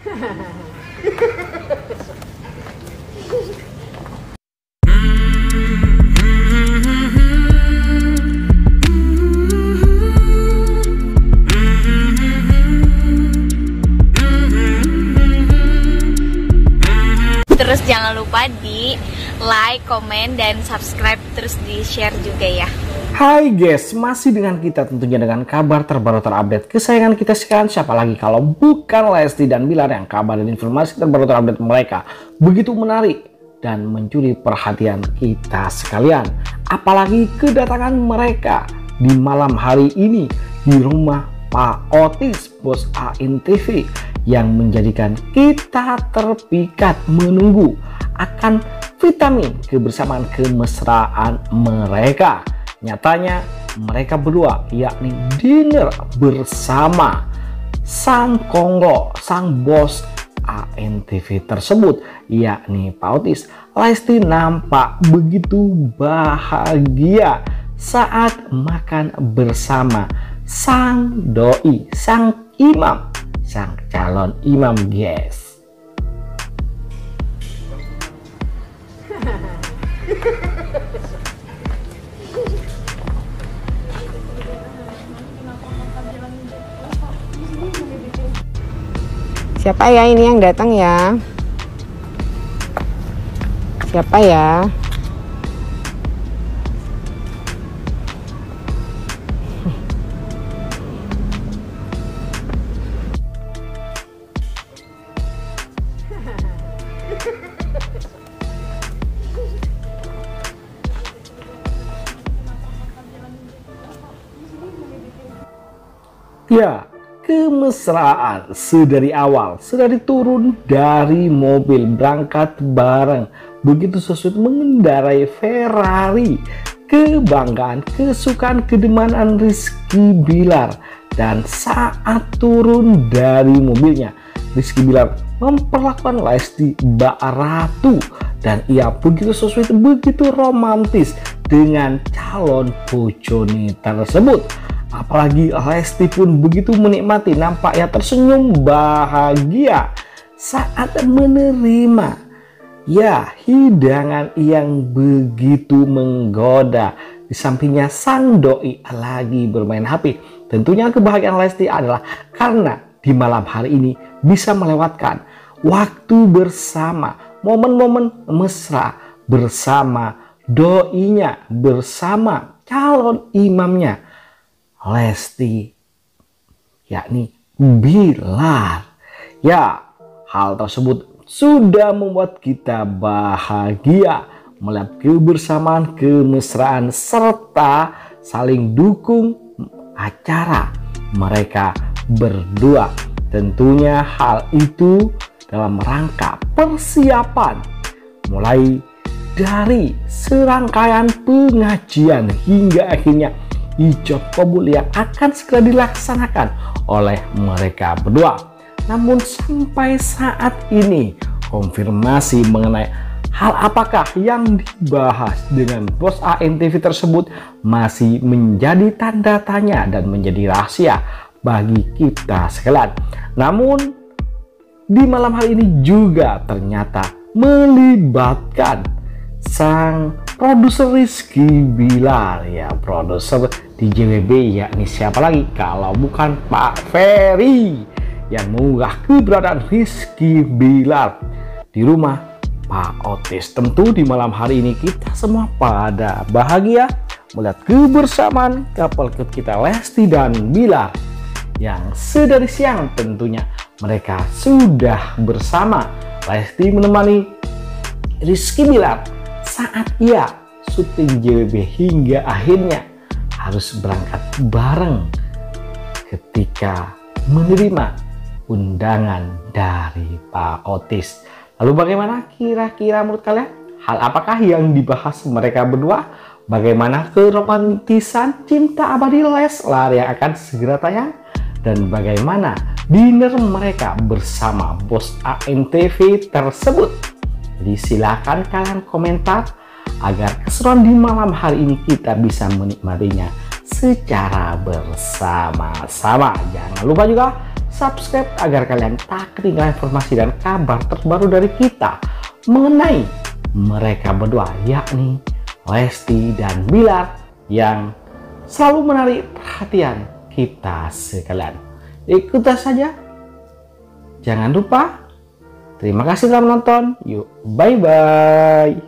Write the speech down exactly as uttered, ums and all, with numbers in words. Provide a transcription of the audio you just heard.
Terus jangan lupa di like, komen, dan subscribe, terus di share juga ya. Hai guys, masih dengan kita tentunya dengan kabar terbaru terupdate kesayangan kita sekarang. Siapa lagi kalau bukan Lesti dan Bilar yang kabar dan informasi terbaru terupdate mereka begitu menarik dan mencuri perhatian kita sekalian. Apalagi kedatangan mereka di malam hari ini di rumah Pak Otis, bos A N T V, yang menjadikan kita terpikat menunggu akan vitamin kebersamaan kemesraan mereka. Nyatanya mereka berdua yakni dinner bersama sang konglo, sang bos A N T V tersebut yakni Pak Otis. Lesti nampak begitu bahagia saat makan bersama sang doi, sang imam, sang calon imam guys. Siapa ya ini yang datang ya? Siapa ya? Ya, kemesraan sedari awal, sedari turun dari mobil berangkat bareng, begitu sesuai mengendarai Ferrari, kebanggaan, kesukaan, kedemanan Rizky Bilar. Dan saat turun dari mobilnya, Rizky Bilar memperlakukan Lesti Mbak Ratu, dan ia begitu sesuai, begitu romantis dengan calon bojone tersebut. Apalagi Lesti pun begitu menikmati, nampaknya tersenyum bahagia saat menerima ya hidangan yang begitu menggoda. Di sampingnya sang doi lagi bermain H P. Tentunya kebahagiaan Lesti adalah karena di malam hari ini bisa melewatkan waktu bersama, momen-momen mesra bersama doinya, bersama calon imamnya Lesti yakni Bilar. Ya, hal tersebut sudah membuat kita bahagia melihat kebersamaan, kemesraan, serta saling dukung acara mereka berdua. Tentunya hal itu dalam rangka persiapan mulai dari serangkaian pengajian hingga akhirnya ijab kabul yang akan segera dilaksanakan oleh mereka berdua. Namun sampai saat ini konfirmasi mengenai hal apakah yang dibahas dengan bos A N T V tersebut masih menjadi tanda tanya dan menjadi rahasia bagi kita sekalian. Namun di malam hari ini juga ternyata melibatkan sang produser Rizky Bilar, ya, produser di J W B, yakni siapa lagi kalau bukan Pak Ferry yang mengunggah keberadaan Rizky Bilar di rumah Pak Otis. Tentu di malam hari ini kita semua pada bahagia melihat kebersamaan couple kita Lesti dan Bilar yang sedari siang tentunya mereka sudah bersama. Lesti menemani Rizky Bilar saat ia syuting J W B hingga akhirnya harus berangkat bareng ketika menerima undangan dari Pak Otis. Lalu bagaimana kira-kira menurut kalian? Hal apakah yang dibahas mereka berdua? Bagaimana keromantisan cinta abadi Leslar yang akan segera tayang? Dan bagaimana dinner mereka bersama bos A N T V tersebut? Jadi silakan kalian komentar agar keseruan di malam hari ini kita bisa menikmatinya secara bersama-sama. Jangan lupa juga subscribe agar kalian tak ketinggalan informasi dan kabar terbaru dari kita mengenai mereka berdua, yakni Lesti dan Bilar, yang selalu menarik perhatian kita sekalian. Ikuti saja. Jangan lupa. Terima kasih telah menonton. Yuk, bye-bye.